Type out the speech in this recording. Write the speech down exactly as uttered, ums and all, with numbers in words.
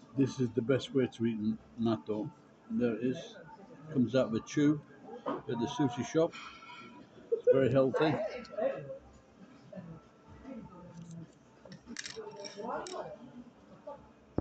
This is the best way to eat natto. There it is. Comes out of a tube at the sushi shop. It's very healthy.